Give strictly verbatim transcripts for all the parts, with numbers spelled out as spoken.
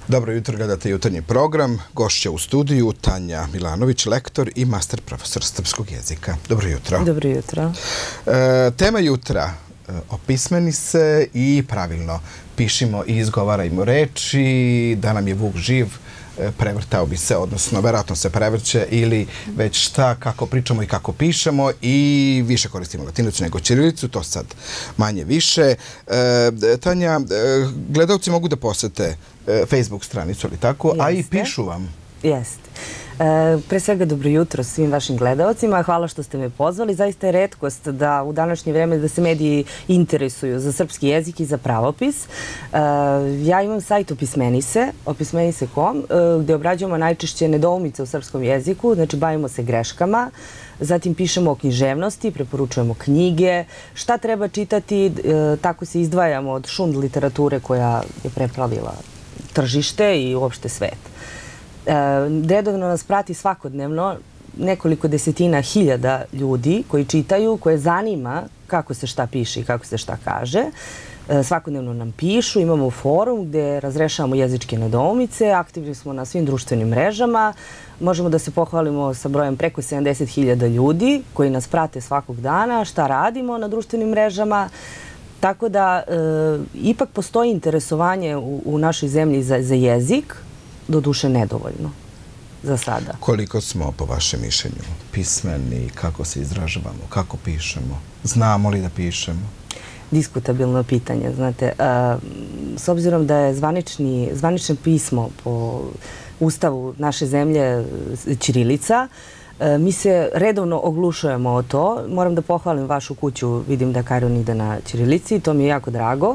Dobro jutro, gledate jutarnji program. Gošća u studiju Tanja Milanović, lektor i master profesor srpskog jezika. Dobro jutro. Dobro jutro. E, tema jutra, opismeni se i pravilno pišimo i izgovarajmo reči, da nam je Vuk živ, prevrtao bi se, odnosno verovatno se prevrće ili već šta, kako pričamo i kako pišemo i više koristimo latinicu nego ćirilicu, to sad manje više. E, Tanja, gledalci mogu da posete Facebook stranicu, ali tako, Jeste. A i pišu vam. Jeste. E, pre svega dobro jutro svim vašim gledalcima. Hvala što ste me pozvali. Zaista je retkost da u današnje vreme da se mediji interesuju za srpski jezik i za pravopis. E, ja imam sajt Opismenise, opismenise tačka com, e, gde obrađujemo najčešće nedoumice u srpskom jeziku, znači bavimo se greškama, zatim pišemo o književnosti, preporučujemo knjige, šta treba čitati, e, tako se izdvajamo od šund literature koja je preplavila tržište i uopšte svet. Redovno nas prati svakodnevno nekoliko desetina hiljada ljudi koji čitaju, koje zanima kako se šta piše i kako se šta kaže. Svakodnevno nam pišu, imamo forum gde razrešavamo jezičke nedoumice, aktivni smo na svim društvenim mrežama, možemo da se pohvalimo sa brojem preko sedamdeset hiljada ljudi koji nas prate svakog dana, šta radimo na društvenim mrežama. Tako da e, ipak postoji interesovanje u, u našoj zemlji za, za jezik, doduše nedovoljno za sada. Koliko smo, po vašem mišljenju, pismeni, kako se izražavamo, kako pišemo, znamo li da pišemo? Diskutabilno pitanje, znate. A, s obzirom da je zvanični, zvanično pismo po Ustavu naše zemlje ćirilica, mi se redovno oglušujemo o to. Moram da pohvalim vašu kuću, vidim da Kajron ide na ćirilici, to mi je jako drago.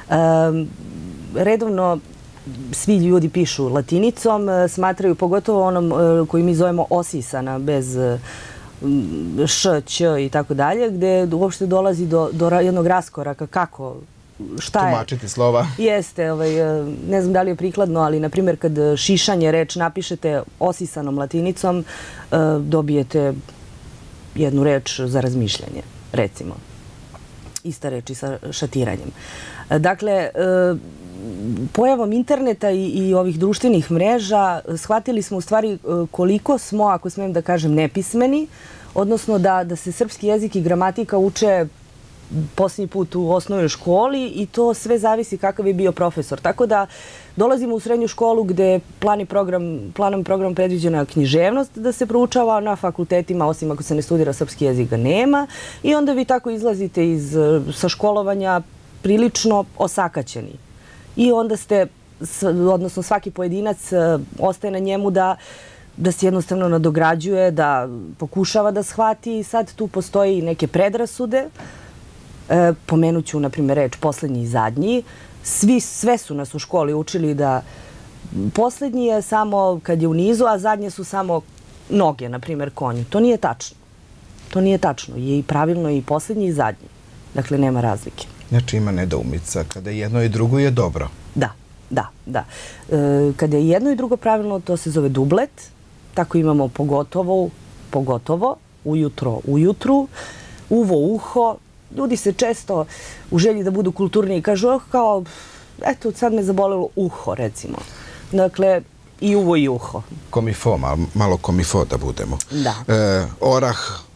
Redovno svi ljudi pišu latinicom, smatraju, pogotovo onom koji mi zovemo osisana, bez š, ć i tako dalje, gde uopšte dolazi do, do jednog raskoraka kako, šta je. Tumačiti slova. Jeste, ovaj, ne znam da li je prikladno, ali na primjer kad šišanje reč napišete osisanom latinicom, dobijete jednu reč za razmišljanje, recimo. Ista reč i sa šatiranjem. Dakle, pojavom interneta i, i ovih društvenih mreža shvatili smo u stvari koliko smo, ako smijem da kažem, nepismeni, odnosno da, da se srpski jezik i gramatika uče posljednji put u osnovnoj školi i to sve zavisi kakav je bio profesor. Tako da dolazimo u srednju školu gde plani program, planom program predviđena književnost da se proučava na fakultetima, osim ako se ne studira srpski jezik, ga nema. I onda vi tako izlazite iz, sa školovanja prilično osakaćeni. I onda ste, odnosno svaki pojedinac ostaje na njemu da da se jednostavno nadograđuje, da pokušava da shvati i sad tu postoji neke predrasude. E, pomenut ću, na primjer, reč poslednji i zadnji. Svi, sve su nas u školi učili da poslednji je samo kad je u nizu, a zadnje su samo noge, na primjer, konji. To nije tačno. To nije tačno. Je i pravilno i poslednji i zadnji. Dakle, nema razlike. Znači ima nedoumica. Kada jedno i drugo je dobro. Da, da, da. E, kada je jedno i drugo pravilno, to se zove dublet. Tako imamo pogotovo, pogotovo, ujutro, ujutru, uvo, uho. Ljudi se često u želji da budu kulturniji kažu, oh, kao, eto, sad me zabolelo uho, recimo. Dakle, i uvo i uho. Komifo, malo, malo komifo da budemo. Da. E, orah,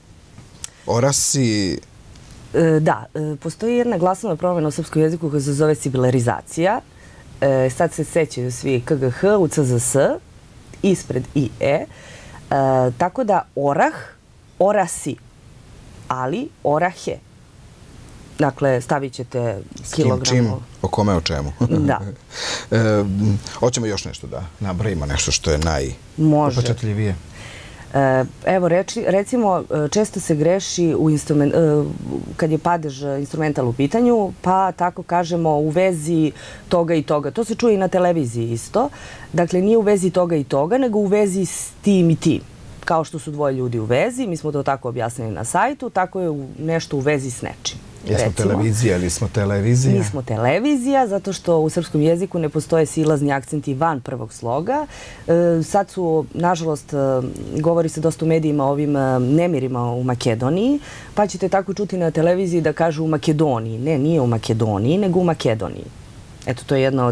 orasi... E, da, e, postoji jedna glasovna promjena u srpskom jeziku koja se zove sibilarizacija. E, sad se sećaju svi k g h u c z s, ispred i e. E, tako da orah, orasi, ali orahe. Dakle, stavit ćete kilogramu. S kim, čim, o kome, o čemu. Da. e, hoćemo još nešto da nabrojimo, nešto što je najupečatljivije. E, evo, reči, recimo, često se greši u instrument, e, kad je padež instrumental u pitanju, pa tako kažemo u vezi toga i toga. To se čuje i na televiziji isto. Dakle, nije u vezi toga i toga, nego u vezi s tim i tim. Kao što su dvoje ljudi u vezi, mi smo to tako objasnili na sajtu, tako je nešto u vezi s nečim. Jesmo televizija ili smo televizija? Mi smo televizija, zato što u srpskom jeziku ne postoje silazni akcenti van prvog sloga. E, sad su, nažalost, govori se dosta u medijima o ovim nemirima u Makedoniji, pa ćete tako čuti na televiziji da kažu u Makedoniji. Ne, nije u Makedoniji, nego u Makedoniji. Eto, to je jedna od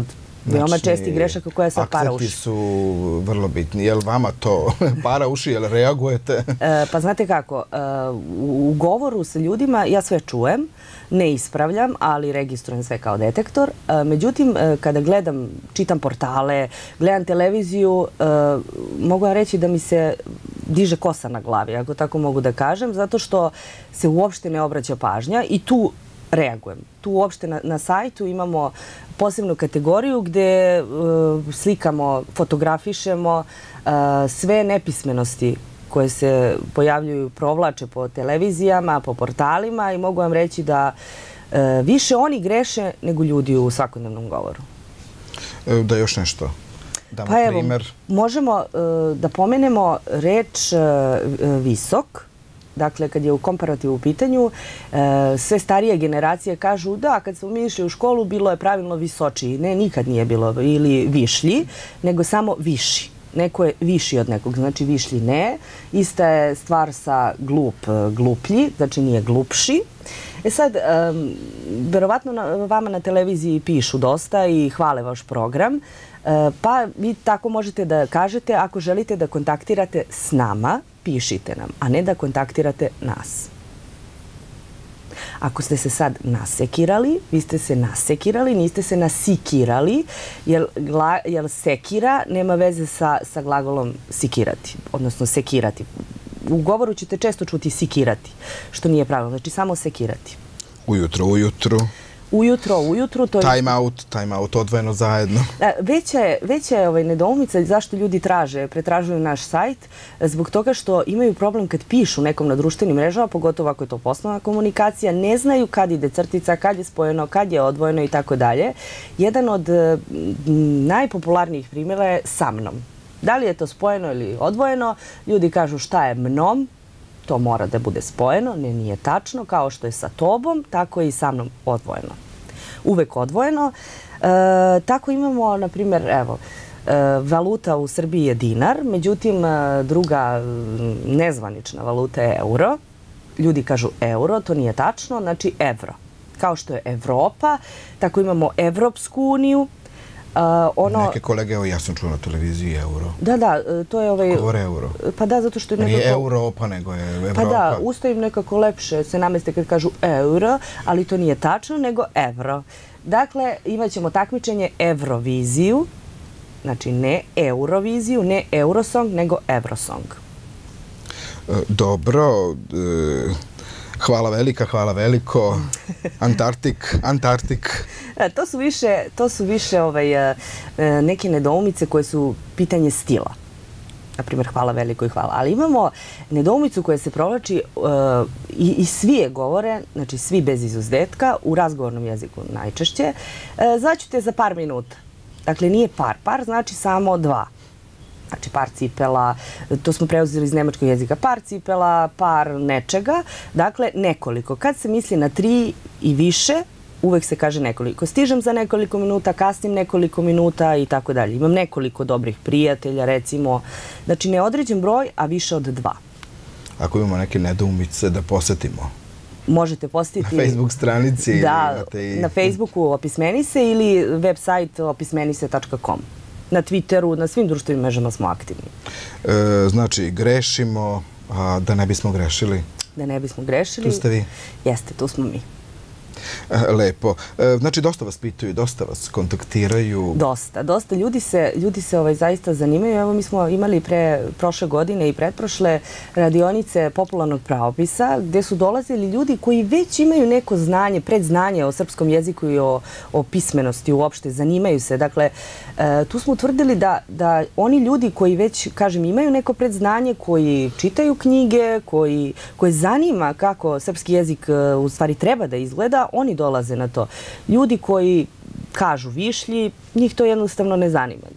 veoma česti grešaka koja je sad para uši. Akcenti su vrlo bitni. Je li vama to para uši, je li reagujete? Pa znate kako, u govoru sa ljudima ja sve čujem, ne ispravljam, ali registrujem sve kao detektor. Međutim, kada gledam, čitam portale, gledam televiziju, mogu vam reći da mi se diže kosa na glavi, ako tako mogu da kažem, zato što se uopšte ne obraća pažnja i tu reagujem. Tu uopšte na, na sajtu imamo posebnu kategoriju gde uh, slikamo, fotografišemo uh, sve nepismenosti koje se pojavljuju, provlače po televizijama, po portalima i mogu vam reći da uh, više oni greše nego ljudi u svakodnevnom govoru. Da još nešto damo pa evo, primer. Možemo uh, da pomenemo reč uh, visok. Dakle, kad je u komparativu u pitanju, sve starije generacije kažu da, kad smo mi išli u školu, bilo je pravilno visočiji. Ne, nikad nije bilo ili višlji, nego samo viši. Neko je viši od nekog, znači višlji ne. Ista je stvar sa glup, gluplji, znači nije glupši. E sad, verovatno vama na televiziji pišu dosta i hvale vaš program, pa vi tako možete da kažete, ako želite da kontaktirate s nama, pišite nam, a ne da kontaktirate nas. Ako ste se sad nasekirali, vi ste se nasekirali, niste se nasikirali, jer, gla, jer sekira nema veze sa, sa glagolom sikirati, odnosno sekirati. U govoru ćete često čuti sikirati, što nije pravilno, znači samo sekirati. Ujutro, ujutru. Ujutro, ujutru. To je... Time out, time out, odvojeno zajedno. Veća je, veća je ovaj nedoumica zašto ljudi traže, pretražuju naš sajt, zbog toga što imaju problem kad pišu nekom na društvenim mrežama, pogotovo ako je to poslovna komunikacija, ne znaju kad ide crtica, kad je spojeno, kad je odvojeno i tako dalje. Jedan od najpopularnijih primjera je sa mnom. Da li je to spojeno ili odvojeno, ljudi kažu šta je mnom, to mora da bude spojeno, ne, nije tačno, kao što je sa tobom, tako je i sa mnom odvojeno. Uvek odvojeno. E, tako imamo, na primjer, evo, e, valuta u Srbiji je dinar, međutim, druga nezvanična valuta je euro. Ljudi kažu euro, to nije tačno, znači evro. Kao što je Evropa, tako imamo Evropsku uniju. Uh, ono... Neke kolege, evo ja sam čuo na televiziji euro. Da, da, to je ovaj... Govore euro. Pa da, zato što je nekako... Nije Europa, nego je Evropa. Pa da, usto im nekako lepše se nameste kad kažu euro, ali to nije tačno, nego evro. Dakle, imat ćemo takmičenje Euroviziju, znači ne Euroviziju, ne Eurosong, nego Evrosong. Dobro, hvala velika, hvala veliko. Antarktik, Antarktik. To su više, to su više ovaj, neke nedoumice koje su pitanje stila. Naprimjer, hvala veliko i hvala. Ali imamo nedoumicu koja se provlači uh, i, i svi je govore, znači svi bez izuzetka, u razgovornom jeziku najčešće. Uh, Zvaću te za par minuta. Dakle, nije par, par znači samo dva. Znači par cipela, to smo preuzeli iz nemačkog jezika, par cipela, par nečega, dakle nekoliko. Kad se misli na tri i više, uvek se kaže nekoliko. Stižem za nekoliko minuta, kasnim nekoliko minuta i tako dalje. Imam nekoliko dobrih prijatelja, recimo. Znači neodređen broj, a više od dva. Ako imamo neke nedoumice da posetimo. Možete posetiti... Na Facebook stranici. Da, na Facebooku Opismeni se ili web sajt opismenise tačka com. Na Twitteru, na svim društvenim mrežama smo aktivni. E, znači, grešimo, a da ne bismo grešili. Da ne bismo grešili. Tu ste vi. Jeste, tu smo mi. Lepo. Znači, dosta vas pitaju, dosta vas kontaktiraju. Dosta, dosta. Ljudi se, ljudi se ovaj, zaista zanimaju. Evo, mi smo imali pre prošle godine i pretprošle radionice popularnog pravopisa, gde su dolazili ljudi koji već imaju neko znanje, predznanje o srpskom jeziku i o, o pismenosti uopšte, zanimaju se. Dakle, e, tu smo utvrdili da, da oni ljudi koji već, kažem, imaju neko predznanje, koji čitaju knjige, koji, koji zanima kako srpski jezik u stvari treba da izgleda, oni dolaze na to. Ljudi koji kažu višlji, njih to jednostavno ne zanima.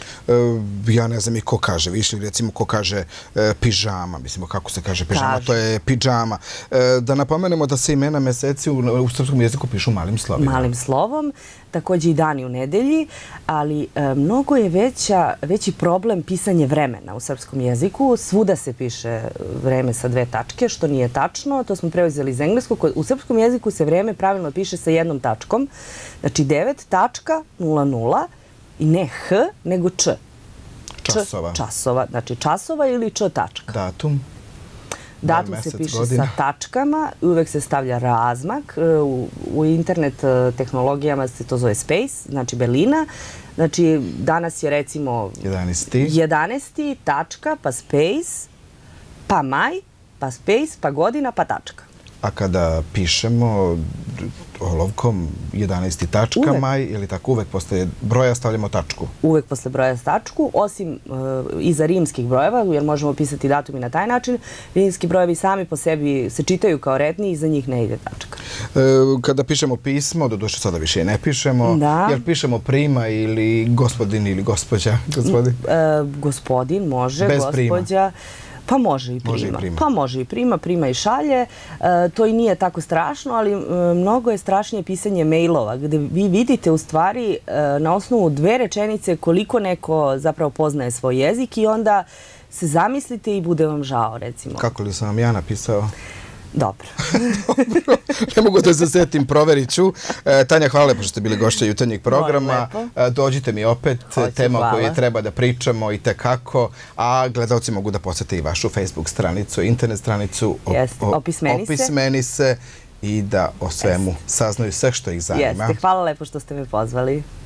Ja ne znam i ko kaže višlji, recimo ko kaže pižama, mislimo kako se kaže pižama, to je pidžama. Da napomenemo da se imena meseci u srpskom jeziku pišu malim slovima. Malim slovom, također i dani u nedelji, ali mnogo je veća, veći problem pisanje vremena u srpskom jeziku. Svuda se piše vreme sa dve tačke, što nije tačno. To smo preuzeli iz engleskog. U srpskom jeziku se vreme pravilno piše sa jednom tačkom. Znači devet tačka nula nula i ne H, nego Č. Časova. Časova. Znači časova ili Č tačka. Datum. Datum se piše sa tačkama, uvek se stavlja razmak. U, u internet tehnologijama se to zove space, znači belina. Znači danas je recimo jedanaesti. jedanaesti tačka, pa space, pa maj, pa space, pa godina, pa tačka. A kada pišemo olovkom jedanaesti tačka maj, ili tako uvek posle broja stavljamo tačku? Uvek posle broja tačku, osim iza rimskih brojeva, jer možemo pisati datum i na taj način. Rimski brojevi sami po sebi se čitaju kao redni i za njih ne ide tačka. Kada pišemo pismo, doduše sada više i ne pišemo, jer pišemo prima ili gospodin ili gospođa? Gospodin može, gospođa. Pa može i prima. Pa može i prima, prima i šalje. To i nije tako strašno, ali mnogo je strašnije pisanje mailova, gde vi vidite u stvari na osnovu dve rečenice koliko neko zapravo poznaje svoj jezik i onda se zamislite i bude vam žao, recimo. Kako li sam vam ja napisao? Dobro. Dobro. Ne mogu da se setim, proverit ću. Tanja, hvala lepo što ste bili gošća jutarnjeg programa. Dođite mi opet, tema o kojoj treba da pričamo i tekako, a gledalci mogu da posete i vašu Facebook stranicu, internet stranicu Opismeni se i da o svemu saznaju sve što ih zanima. Jeste, hvala lepo što ste me pozvali.